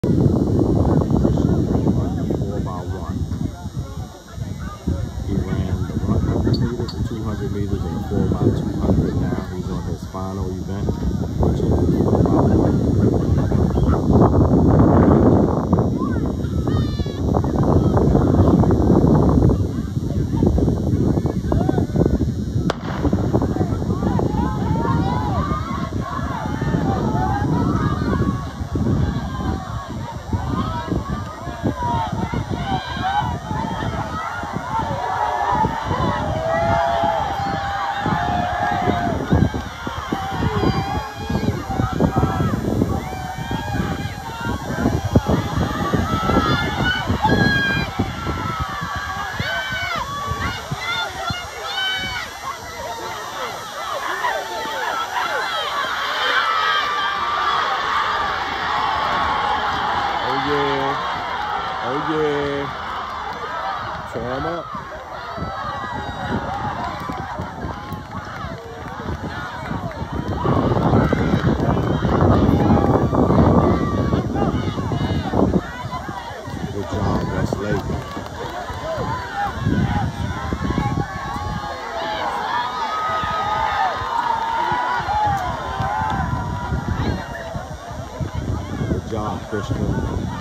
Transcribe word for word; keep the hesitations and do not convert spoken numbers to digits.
four by one. He ran the one hundred meters, the two hundred meters, and four by two hundred now. He's on his final event, which is the four by one. Oh yeah. Tear him up. Good job, Westlake. Good job, Christian.